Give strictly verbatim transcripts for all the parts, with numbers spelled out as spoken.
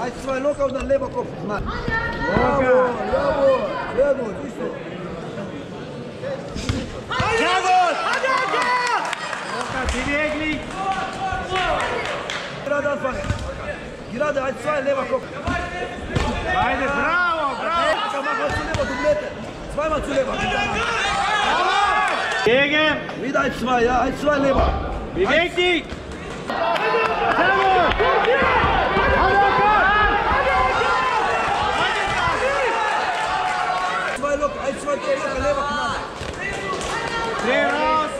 eins, zwei locker und dann Leberkopf. Mann. Jawohl, jawohl. Sehr gut, siehst du. Jawohl! Locker, beweglich. Gerade anfangen. Gerade eins, zwei, Leberkopf. Beide, bravo, bravo. Mach mal zu Leber, Doublette. Zweimal zu Leber. Gegen. Wieder eins, zwei, ja, eins, zwei, Leber. Beweg dich. Zwei locker, eins, zwei, locker, Leber, knallen. Dreh raus.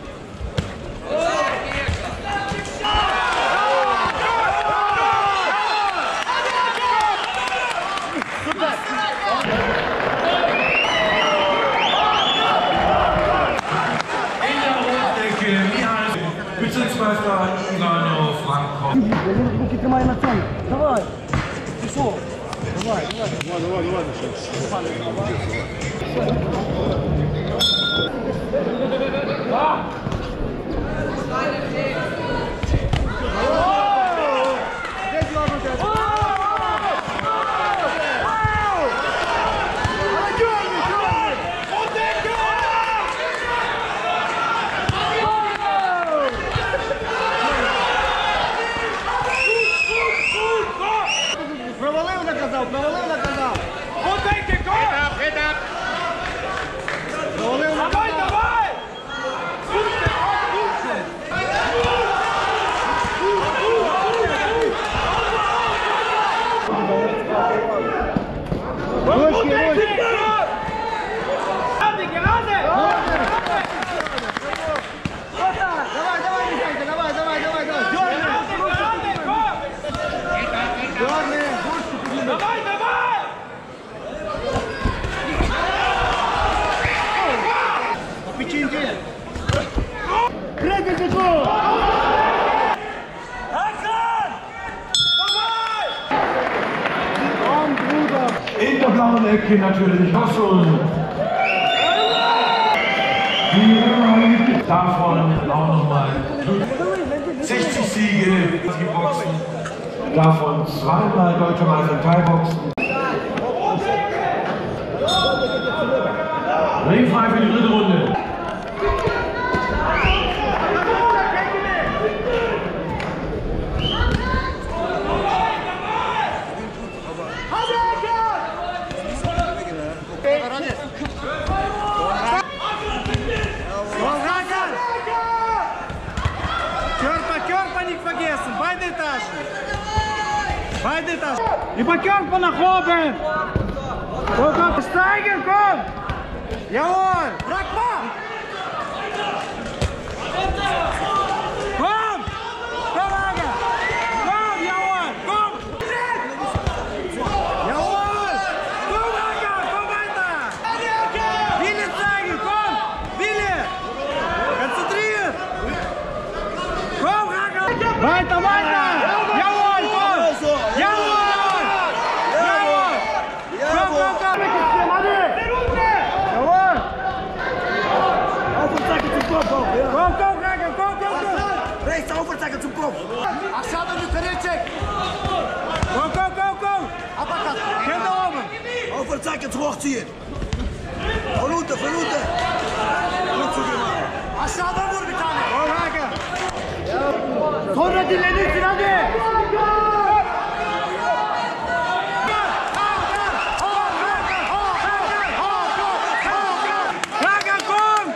Bezirksmeister Ivano Franco. Руки тримай на цьому. Давай. Пішов. Давай, давай. Давай, давай, давай. Провалив, наказав, провалив, наказав. Подайте, го! Хедап, хедап. Провалив, наказав. Давай, давай! Пусти, пусти! Ручки, ручки! Ради, ради! Давай, давай, Михайка, давай, давай, давай, давай! Дёрни! Дёрни! Давай, давай! Печеньки! Крепи бегу! Hakan! Давай! Komm, Bruder! In der blauen Ecke natürlich Hassel. Davon auch nochmal sechzig Siege im Boxen. Davon zweimal Deutscher Meister im Thai-Boxen. Ringfrei für die dritte Runde. Körper, Körper nicht vergessen, beide Taschen. Beide Taschen. Über Körper nach oben. Komm, komm, steigen, komm. Jawohl. Frag mal. Komm. Komm, Aga. Komm, jawohl. Komm. Jawohl. Komm, Aga, komm weiter. Wille zeigen, komm. Wille. Konzentriert. Komm, Aga. Weiter, weiter. Jawohl, komm. Jawohl. Jawohl. Komm, komm, komm. Jawohl. Aufwärtszacke zum Kopf auch, ja. Komm, komm, Aga, komm, komm, komm. Rechts, Aufwärtszacke zum Kopf. Aşağıda yukarıya çek. Komm, komm, komm, komm. Abakat. Hände oben. Aufwärtszacke zum Hochziehen. Von unten, von unten. Gut zu dir, Mann. Aşağıdan vur bir tane. Komm, Aga. Sonra dinlenirsin hadi. Aga, komm.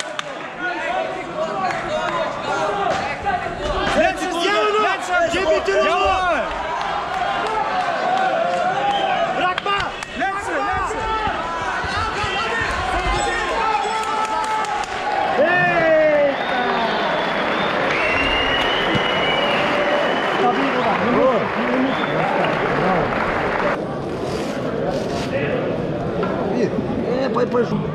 Letztes Jahr noch. Letztes Jahr. Bırakma. Letzte, letzte. Е, пой, пой.